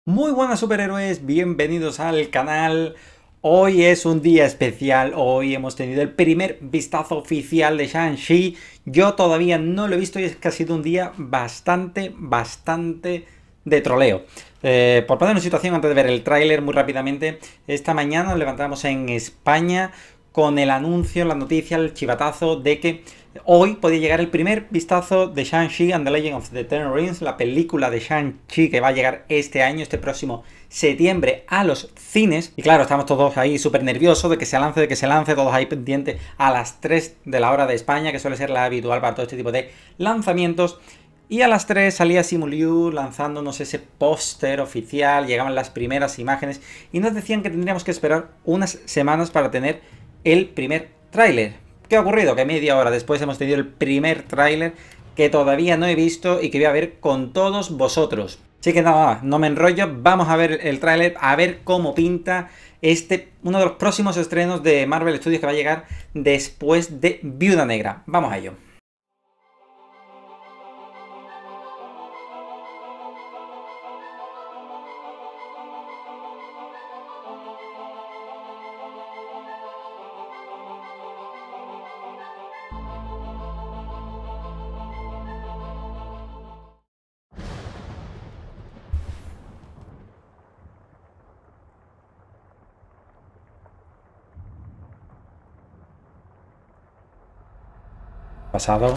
Muy buenas superhéroes, bienvenidos al canal. Hoy es un día especial, hoy hemos tenido el primer vistazo oficial de Shang-Chi. Yo todavía no lo he visto y es que ha sido un día bastante de troleo. Por poner una situación antes de ver el tráiler muy rápidamente, esta mañana nos levantamos en España con el anuncio, la noticia, el chivatazo de que hoy podía llegar el primer vistazo de Shang-Chi and the Legend of the Ten Rings, la película de Shang-Chi que va a llegar este año, este próximo septiembre, a los cines. Y claro, estamos todos ahí súper nerviosos de que se lance, todos ahí pendientes a las 3 de la hora de España, que suele ser la habitual para todo este tipo de lanzamientos. Y a las 3 salía Simu Liu lanzándonos ese póster oficial, llegaban las primeras imágenes y nos decían que tendríamos que esperar unas semanas para tener el primer tráiler. ¿Qué ha ocurrido? Que media hora después hemos tenido el primer tráiler que todavía no he visto y que voy a ver con todos vosotros. Así que nada, no me enrollo, vamos a ver el tráiler, a ver cómo pinta uno de los próximos estrenos de Marvel Studios que va a llegar después de Viuda Negra. Vamos a ello. Pasado.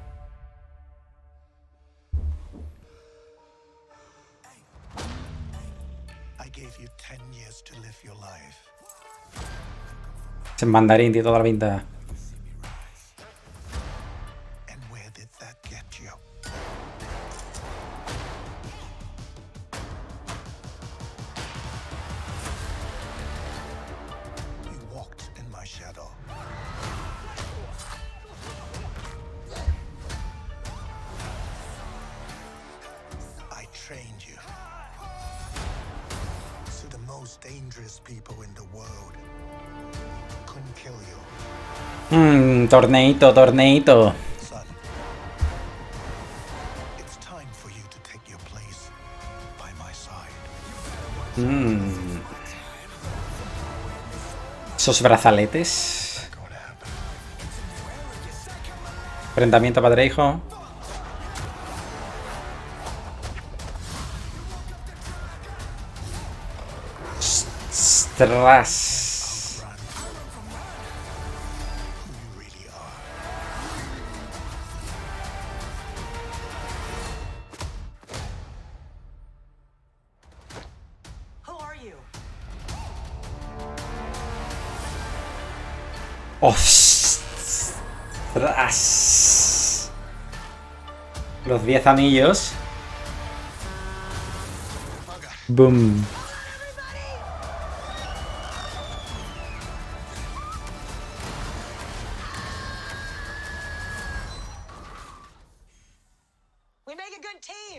Es en mandarín, tiene toda la pinta. Trained you. So the most dangerous people in the world couldn't kill you. Torneito. Son, it's time for you to take your place by my side. Esos brazaletes. Enfrentamiento padre e hijo. Ostras. You really are. Who are you? Ostras. Los 10 anillos. Boom. We make a good team.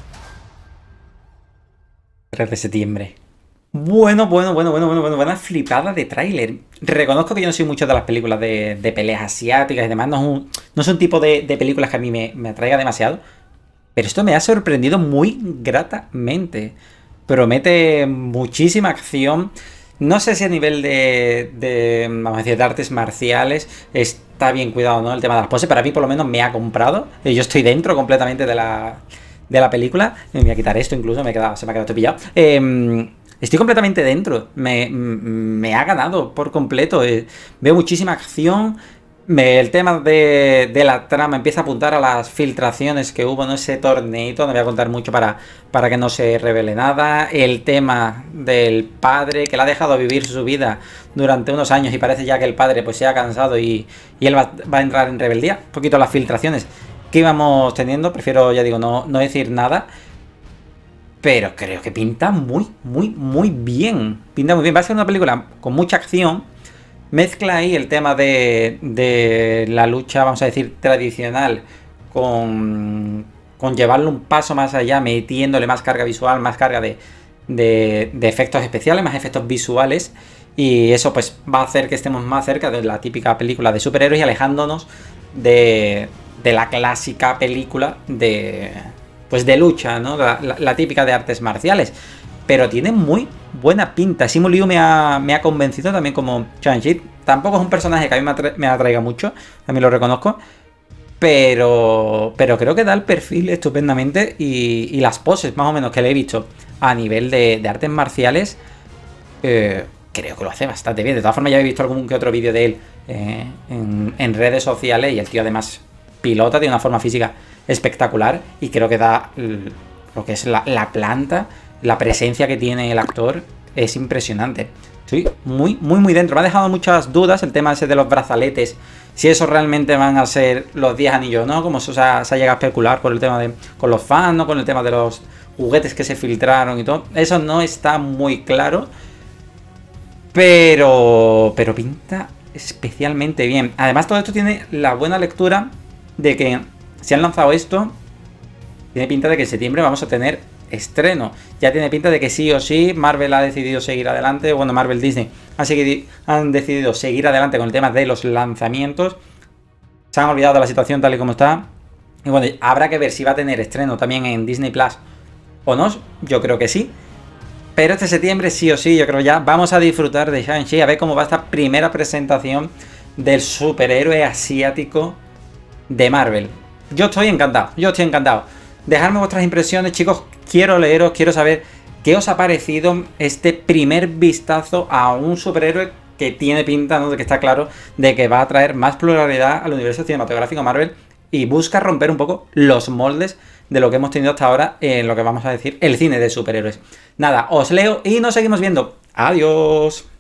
3 de septiembre. Buena flipada de tráiler. Reconozco que yo no soy mucho de las películas de peleas asiáticas y demás. No es un tipo de películas que a mí me atraiga demasiado. Pero esto me ha sorprendido muy gratamente. Promete muchísima acción. No sé si a nivel vamos a decir, de artes marciales está bien cuidado, ¿no? El tema de las poses. Para mí, por lo menos, me ha comprado. Yo estoy dentro completamente de la película. Me voy a quitar esto incluso, se me ha quedado esto pillado. Estoy completamente dentro. Me ha ganado por completo. Veo muchísima acción. El tema de la trama empieza a apuntar a las filtraciones que hubo en ese torneito. No voy a contar mucho para que no se revele nada. El tema del padre que le ha dejado vivir su vida durante unos años y parece ya que el padre pues se ha cansado y él va a entrar en rebeldía. Un poquito las filtraciones que íbamos teniendo. Prefiero, ya digo, no decir nada. Pero creo que pinta muy bien. Pinta muy bien. Va a ser una película con mucha acción. Mezcla ahí el tema de la lucha, vamos a decir, tradicional con llevarlo un paso más allá, metiéndole más carga visual, más carga de efectos especiales, más efectos visuales. Y eso pues va a hacer que estemos más cerca de la típica película de superhéroes y alejándonos de la clásica película de lucha, ¿no? La típica de artes marciales. pero tiene muy buena pinta. Simu Liu me ha convencido también como Shang-Chi. Tampoco es un personaje que a mí me atraiga mucho, a mí lo reconozco. Pero creo que da el perfil estupendamente y las poses más o menos que le he visto a nivel de artes marciales, creo que lo hace bastante bien. De todas formas ya he visto algún que otro vídeo de él en redes sociales y el tío además pilota de una forma física espectacular y creo que da lo que es la planta, la presencia que tiene el actor es impresionante. Estoy muy dentro. Me ha dejado muchas dudas el tema ese de los brazaletes, si esos realmente van a ser los 10 anillos, ¿no? Como eso se ha llegado a especular por el tema de con los fans, ¿no? Con el tema de los juguetes que se filtraron y todo. Eso no está muy claro, pero pinta especialmente bien. Además todo esto tiene la buena lectura de que si han lanzado esto, tiene pinta de que en septiembre vamos a tener estreno. Ya tiene pinta de que sí o sí Marvel ha decidido seguir adelante. Bueno, Marvel Disney han decidido seguir adelante con el tema de los lanzamientos. Se han olvidado de la situación tal y como está. Y bueno, habrá que ver si va a tener estreno también en Disney Plus o no. Yo creo que sí. Pero este septiembre sí o sí, yo creo ya vamos a disfrutar de Shang-Chi. A ver cómo va esta primera presentación del superhéroe asiático de Marvel. Yo estoy encantado, Dejadme vuestras impresiones, chicos. Quiero leeros, quiero saber qué os ha parecido este primer vistazo a un superhéroe que tiene pinta, ¿no? De que está claro de que va a traer más pluralidad al universo cinematográfico Marvel y busca romper un poco los moldes de lo que hemos tenido hasta ahora en lo que vamos a decir el cine de superhéroes. Nada, os leo y nos seguimos viendo. Adiós.